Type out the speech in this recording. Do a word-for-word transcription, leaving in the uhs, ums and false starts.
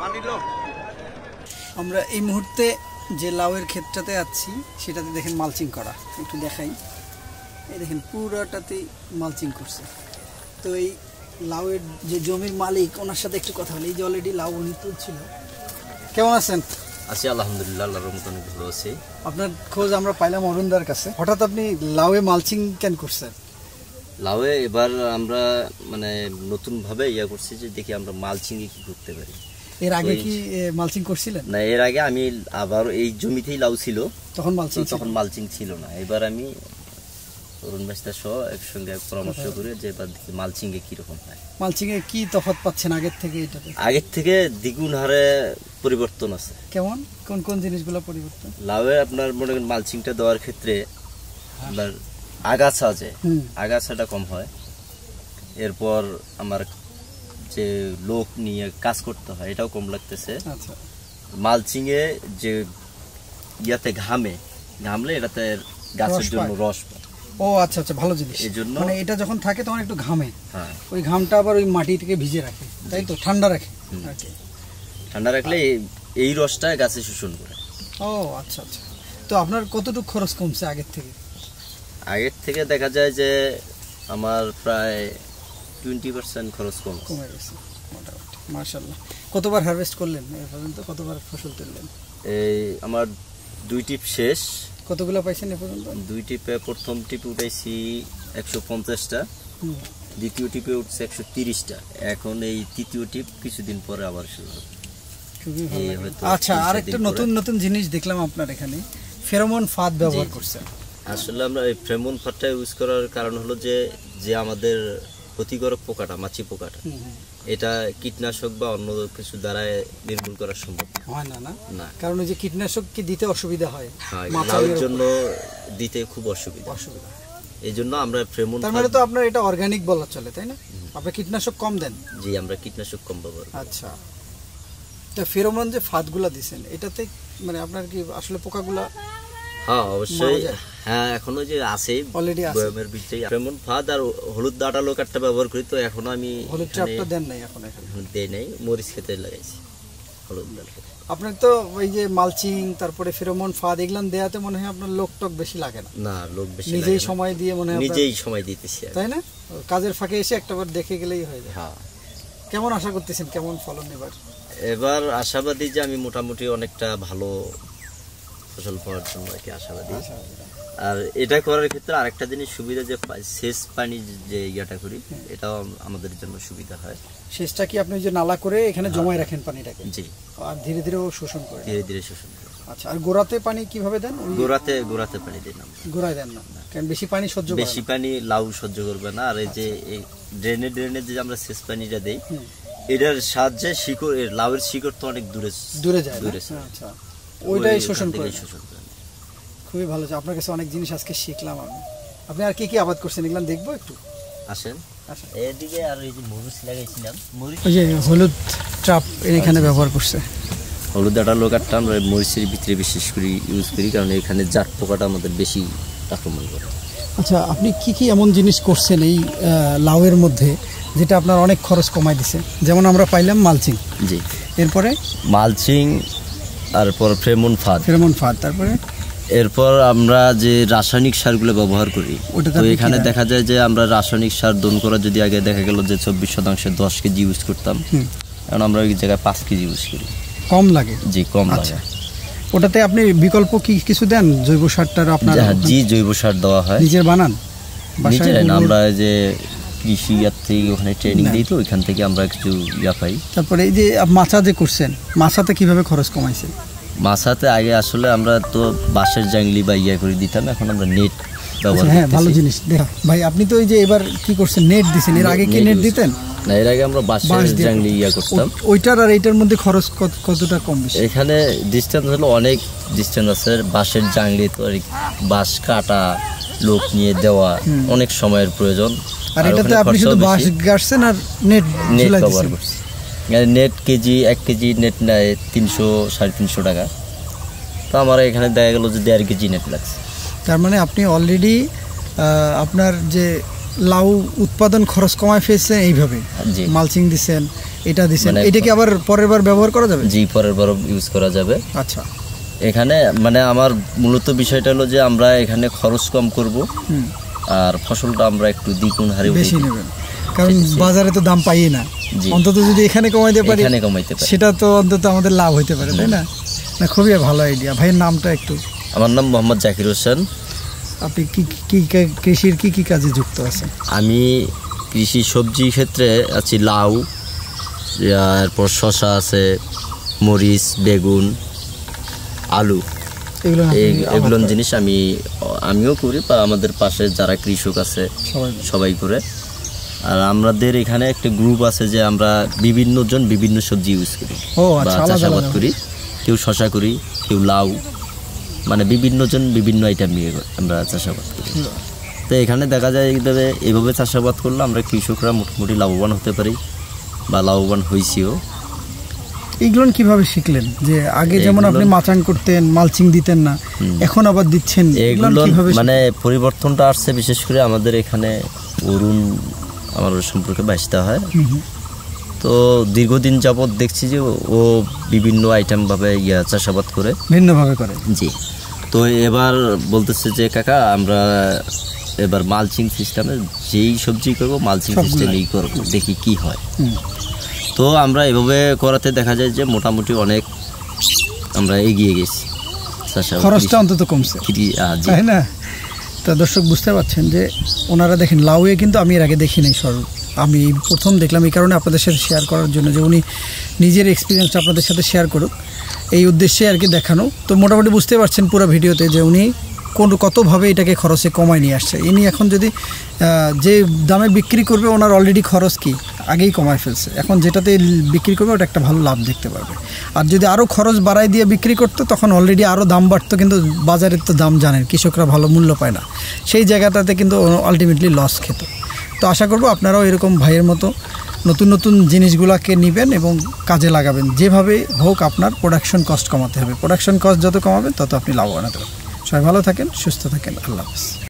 আমরা এই মুহূর্তে যে লাউয়ের ক্ষেতটাতে আছি সেটাতে দেখেন মালচিং করা, একটু দেখাই। এই দেখেন পুরোটাতেই মালচিং করছে। তো এই লাউয়ের যে জমির মালিক ওনার সাথে একটু কথা বলি। এই যে অলরেডি লাউ উনি তুলছিল। কেমন আছেন? আছি আলহামদুলিল্লাহ, আল্লাহর রহমতে অনেক ভালো আছি। আপনার খোঁজ আমরা পাইলাম অরুণদার কাছে। হঠাৎ আপনি লাউয়ে মালচিং কেন করছেন? লাউয়ে এবার আমরা মানে নতুন ভাবে ইয়া করছি যে দেখি আমরা মালচিং এ কি করতে পারি। এর আগে কি মালচিং করছিলেন? না, এর আগে আমি আবার এই জমিতেই লাউ ছিল, তখন মালচিং তখন মালচিং ছিল না। এবার আমি অরুণ ভাইস্তা সহ একসঙ্গে পরামর্শ করে যে এবার দেখি মালচিং এ কিরকম হয়। মালচিং এ কি তফাৎ পাচ্ছেন আগের থেকে? এটাতে আগের থেকে দ্বিগুণ হারে পরিবর্তন আছে। কেমন কোন কোন জিনিসগুলো পরিবর্তন? লাউয়ে আপনার মনে করেন মালচিংটা দেওয়ার ক্ষেত্রে আপনার আগাছা আছে, আগাছাটা কম হয়। এরপর আমার যে লোক নিয়ে কাজ করতে হয় এটাও কম লাগতেছে। আচ্ছা, মালচিং এ যে ইয়াতে ঘামে ঘামলে এটাতে গাছের জন্য রস পায়। ও আচ্ছা আচ্ছা, ভালো জিনিস। এই জন্য মানে এটা যখন থাকে তখন একটু ঘামে, হ্যাঁ, ওই ঘামটা আবার ওই মাটিটাকে ভিজে রাখে, তাই তো? ঠান্ডা রাখে। ঠান্ডা রাখলে এই রসটা গাছে শোষণ করে। ও আচ্ছা আচ্ছা। তো আপনার কতটুকু খরচ কমছে আগের থেকে? আগের থেকে দেখা যায় যে আমার প্রায় টোয়েন্টি পার্সেন্ট খরচ কম কমে গেছে মোটামুটি। মাশাআল্লাহ। কতবার হারভেস্ট করলেন এ পর্যন্ত? কতবার ফসল তুললেন? এই আমার দুই টিপ শেষ। কতগুলো পাইছেন এ পর্যন্ত? দুই টিপে প্রথম টিপে উঠাইছি একশো পঞ্চাশটা, দ্বিতীয় টিপে উঠছে একশো তিরিশটা। এখন এই তৃতীয় টিপ কিছুদিন পরে আবার শুরু হবে। আচ্ছা, আরেকটা নতুন নতুন জিনিস দেখলাম আপনার এখানে, ফেরোমন ফাঁদ ব্যবহার করছেন। আসলে আমরা এই ফেরোমন ফাঁদটা ইউজ করার কারণ হলো যে যে আমাদের ক্ষতিকারক পোকাটা, মাছি পোকাটা, এটা কীটনাশক বা অন্য কিছু দ্বারা নির্মূল করা সম্ভব হয় না। না না, কারণ ওই যে কীটনাশক কি দিতে অসুবিধা হয়, লাউয়ের জন্য দিতে খুব অসুবিধা অসুবিধা এই জন্য আমরা ফেরোমন। তার মানে তো আপনার এটা অর্গানিক বলা চলে, তাই না? আপনি কীটনাশক কম দেন? জি, আমরা কীটনাশক কম ব্যবহার করি। আচ্ছা, তা ফেরোমন যে ফাঁদগুলা দিছেন এটাতে মানে আপনার কি আসলে পোকাগুলা? হ্যাঁ অবশ্যই, হ্যাঁ এখনো যে আছে অলরেডি আছে বয়ামের ভিতরে ফেরোমন ফাঁদ আর হলুদ ডাঁটালো কাঠটা ব্যবহার করি। তো এখনো আমি হলুদ চাপটা দেন নাই? এখন এখন দেই নাই, মরিচ খেতে লাগাইছি হলুদ ডাঁটা। আপনার তো ওই যে মালচিং তারপরে ফেরোমন ফাঁদ এগুলান দেয়াতে মনে হয় আপনার লোক টক বেশি লাগে না? না, লোক বেশি নিজেই সময় দিয়ে মনে হয় নিজেই সময় দিতেছি, তাই না? কাজের ফাঁকে এসে একটাবার দেখে গেলেই হয়ে যায়। হ্যাঁ। কেমন আশা করতেছেন, কেমন ফলন এবার? এবার আশাবাদী যে আমি মোটামুটি অনেকটা ভালো ফসল পাওয়ার জন্য আর কি আশাবাদী। আর এটা করার ক্ষেত্রে আরেকটা জিনিস সুবিধা যে সেচ পানি যে ইয়াটা করি এটাও আমাদের জন্য সুবিধা হয়। সেচটা কি আপনি যে নালা করে এখানে জমায় রাখেন পানিটাকে? জি, আর ধীরে ধীরে ও শোষণ করে? ধীরে ধীরে শোষণ করে। আচ্ছা, আর গোড়াতে পানি কিভাবে দেন? গোড়াতে গোড়াতে পানি দিই না, গোড়ায় দেন না, কারণ বেশি পানি সহ্য করে, বেশি পানি লাউ সহ্য করবে না। আর এই যে এই ড্রেনে ড্রেনে যে আমরা সেচ পানিটা দেই এটার সাহায্যে শিকড়, লাউয়ের শিকড় তো অনেক দূরে দূরে যায়। আচ্ছা, ওইটাই শোষণ করে। খুবই ভালো। আপনার কাছে অনেক জিনিস আজকে শিখলাম আমি। আপনি আর কি কি আবাদ করছেন এগুলো দেখবো একটু? আসেন। এদিকে আর এই যে মরিচ লাগাইছিলাম, মরিচ ওই যে হলুদ ট্রাপ এখানে ব্যবহার করছে। হলুদ ডাঁটালো কাঠটা আমরা মরিচের ভিতরে বিশেষ করে ইউজ করি, কারণ এখানে জাট পোকাটা আমাদের বেশি আক্রমণ করে। আচ্ছা, আপনি কি কি এমন জিনিস করছেন এই লাউয়ের মধ্যে যেটা আপনার অনেক খরচ কমাই দিছে? যেমন আমরা পাইলাম মালচিং। জি, এরপরে মালচিং, তারপর ফেরোমন ফাঁদ ফেরোমন ফাঁদ তারপরে এরপর আমরা যে রাসায়নিক সারগুলো ব্যবহার করি, তো এখানে দেখা যায় যে আমরা রাসায়নিক সার দন করা যদি আগে দেখা গেল যে চব্বিশ শতাংশে দশ কেজি ইউজ করতাম, এখন আমরা ওই জায়গায় পাঁচ কেজি ইউজ করি। কম লাগে? জি, কম লাগে। ওটাতে আপনি বিকল্প কি কিছু দেন? জৈব সারটার আপনার? জি, জৈব সার দেওয়া হয়। নিজের বানান? নিজেরাই না, আমরা যে কৃষি ইয়ার থেকে ওখানে ট্রেনিং দিই, তো ওইখান থেকে আমরা কিছু ইয়া পাই। তারপরে এই যে মাছা যে করছেন, মাছাতে কিভাবে খরচ কমাইছে? মাছাতে আগে আসলে আমরা তো বাঁশের জাংলি বা ইয়া করে দিতাম, এখন আমরা নেট ব্যবহার করি। হ্যাঁ, ভালো জিনিস। দেখা ভাই, আপনি তো এই যে এবার কি করছেন, নেট দিছেন। এর আগে কি নেট দিতেন? না, এর আগে আমরা বাঁশের জাংলি ইয়া করতাম। ওইটার আর এইটার মধ্যে খরচ কতটা কম বেশি? এখানে ডিসটেন্স হলো অনেক ডিসটেন্স আছে। বাঁশের জাংলি তো বাঁশ কাটা, লোক নিয়ে দেওয়া, অনেক সময়ের প্রয়োজন। আর এটাতে আপনি শুধু বাঁশ গাড়ছেন আর নেট নেট ব্যবহার করছেন। নেট কেজি এক কেজি নেট নেয় তিনশো সাড়ে তিনশো টাকা। তো আমার এখানে দেখা গেল যে দেড় কেজি নেট লাগছে। তার মানে আপনি অলরেডি আপনার যে লাউ উৎপাদন খরচ কমায় ফেলছেন এইভাবে, জি মালচিং দিছেন, এটা দিছেন, মানে এটা কি আবার পরের বার ব্যবহার করা যাবে? জি পরের বার ইউজ করা যাবে। আচ্ছা, এখানে মানে আমার মূলত বিষয়টা হলো যে আমরা এখানে খরচ কম করব হুম, আর ফসলটা আমরা একটু দ্বিগুণ হারে বেশি নেবেন, কারণ বাজারে তো দাম পাই না, জি অন্তত যদি এখানে কমাইতে পারি এখানে কমাইতে পারি সেটা তো অন্তত আমাদের লাভ হইতে পারে, তাই না? না, খুবই ভালো আইডিয়া। ভাইয়ের নামটা একটু? আমার নাম মোহাম্মদ জাকির হোসেন। আপনি কি কি কি- কৃষির কি কি কাজে যুক্ত আছেন? আমি কৃষি সবজি ক্ষেত্রে আছি, লাউ, এরপর শসা আছে, মরিচ, বেগুন, আলু, এগুলো আপনি এই আবাদ এগুলো করেন? জিনিস আমি আমিও করি বা আমাদের পাশে যারা কৃষক আছে সবাই সবাই করে। আর আমাদের এখানে একটা গ্রুপ আছে যে আমরা বিভিন্ন জন বিভিন্ন সবজি ইউজ করি ও বা আচ্ছা, আলাদা চাষাবাদ আলাদা। করি। কেউ শসা করি, কেউ লাউ, মানে বিভিন্ন জন বিভিন্ন আইটেম নিয়ে আমরা চাষাবাদ করি। তো এখানে দেখা যায় এইভাবে এইভাবে চাষাবাদ করলে আমরা কৃষকরা মোটামুটি লাভবান হতে পারি বা লাভবান হয়েছিও। এইগুলো কিভাবে শিখলেন? যে আগে যেমন আপনি এগুলো- মাচাং করতেন, মালচিং দিতেন না, এখন আবার দিচ্ছেন, এগুলো এগুলো কিভাবে শিখলেন? মানে পরিবর্তনটা আসছে বিশেষ করে আমাদের এখানে অরুণ আমার সম্পর্কে বাঁচতে হয়। হুম হুম। তো দীর্ঘদিন যাবৎ দেখছি যে ও বিভিন্ন আইটেম ভাবে ইয়া চাষাবাদ করে। ভিন্নভাবে করে। জি, তো এবার বলতেছে যে কাকা আমরা এবার মালচিং সিস্টেমে যেই সবজি করবো মালচিং সবগুলাই। সিস্টেমেই করবো, দেখি কি হয়। হুম। তো আমরা এভাবে করাতে দেখা যায় যে মোটামুটি অনেক আমরা এগিয়ে গেছি চাষাবাদ। খরচটা অন্তত কমছে, কৃষি- আহ, জি। তাই না? তো দর্শক বুঝতে পারছেন যে ওনারা দেখেন লাউয়ে কিন্তু আমি এর আগে দেখি নাই স্বরূপ, আমি এই প্রথম দেখলাম, এই কারণে আপনাদের সাথে শেয়ার করার জন্য যে উনি নিজের এক্সপিরিয়েন্সটা আপনাদের সাথে শেয়ার করুক, এই উদ্দেশ্যে আর কি দেখানো। তো মোটামুটি বুঝতে পারছেন পুরো ভিডিওতে যে উনি কোন কতভাবে এটাকে খরচে কমায় নিয়ে আসছে। ইনি এখন যদি আহ, যে দামে বিক্রি করবে ওনার অলরেডি খরচ কি আগেই কমায় ফেলছে, এখন যেটাতে বিক্রি করবে ওটা একটা ভালো লাভ দেখতে পারবে। আর যদি আরও খরচ বাড়াই দিয়ে বিক্রি করতো তখন অলরেডি আরও দাম বাড়তো, কিন্তু বাজারের তো দাম জানেন কৃষকরা ভালো মূল্য পায় না, সেই জায়গাটাতে কিন্তু আলটিমেটলি লস খেত। তো আশা করব আপনারাও এরকম ভাইয়ের মতো নতুন নতুন জিনিসগুলোকে নেবেন এবং কাজে লাগাবেন। যেভাবে হোক আপনার প্রোডাকশন কস্ট কমাতে হবে, প্রোডাকশন কস্ট যত কমাবেন তত আপনি লাভবান হতে পারবেন। সবাই ভালো থাকেন, সুস্থ থাকেন, আল্লাহ হাফেজ।